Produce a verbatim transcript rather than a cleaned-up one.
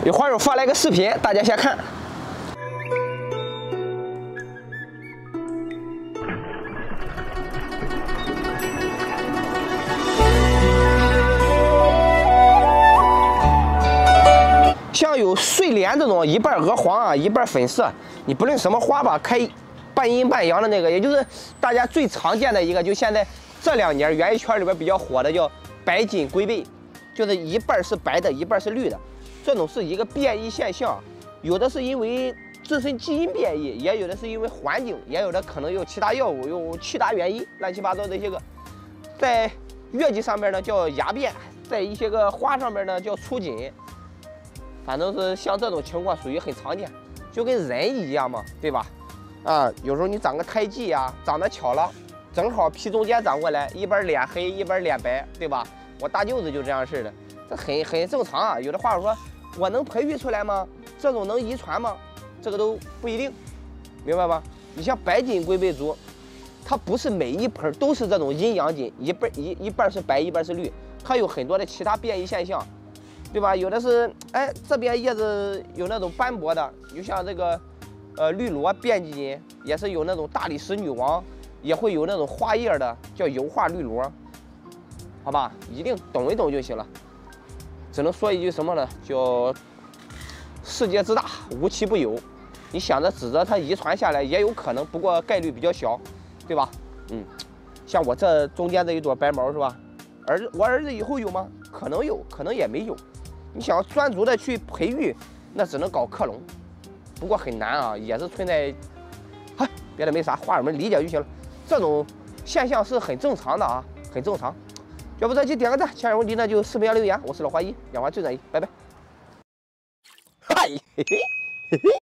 一会儿又发来个视频，大家先看。像有睡莲这种一半鹅黄啊，一半粉色，你不论什么花吧，开半阴半阳的那个，也就是大家最常见的一个，就现在这两年园艺圈里边比较火的叫白金龟背，就是一半是白的，一半是绿的。这种是一个变异现象，有的是因为自身基因变异，也有的是因为环境，也有的可能有其他药物，有其他原因，乱七八糟这些个。在月季上面呢叫芽变，在一些个花上面呢叫出锦。反正是像这种情况属于很常见，就跟人一样嘛，对吧？啊，有时候你长个胎记呀、啊，长得巧了，正好皮中间长过来，一边脸黑，一边脸白，对吧？我大舅子就这样式的，这很很正常啊。有的话说，我能培育出来吗？这种能遗传吗？这个都不一定，明白吧？你像白金龟背族，它不是每一盆都是这种阴阳金，一半一一半是白，一半是绿，它有很多的其他变异现象。对吧？有的是，哎，这边叶子有那种斑驳的，就像这个，呃，绿萝变金也是有那种大理石女王，也会有那种花叶的，叫油画绿萝，好吧？一定懂一懂就行了。只能说一句什么呢？叫世界之大，无奇不有。你想着指着它遗传下来也有可能，不过概率比较小，对吧？嗯，像我这中间这一朵白毛是吧？儿子，我儿子以后有吗？可能有，可能也没有。你想要专注的去培育，那只能搞克隆，不过很难啊，也是存在，嗨，别的没啥，花友们理解就行了。这种现象是很正常的啊，很正常。要不这期点个赞，想有问题呢就视频留言。我是老华一，养花最专一，拜拜。嗨，嘿嘿嘿嘿。